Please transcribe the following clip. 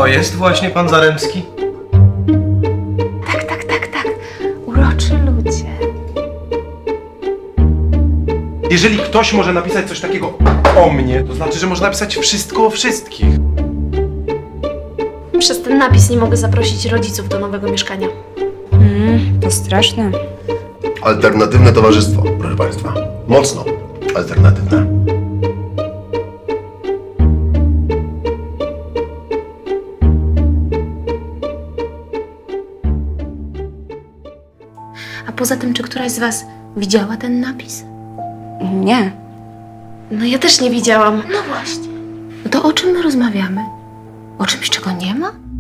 To jest właśnie pan Zaremski? Tak. Uroczy ludzie. Jeżeli ktoś może napisać coś takiego o mnie, to znaczy, że może napisać wszystko o wszystkich. Przez ten napis nie mogę zaprosić rodziców do nowego mieszkania. To straszne. Alternatywne towarzystwo, proszę państwa. Mocno alternatywne. A poza tym, czy któraś z was widziała ten napis? Nie. No ja też nie widziałam. No właśnie. No to o czym my rozmawiamy? O czymś, czego nie ma?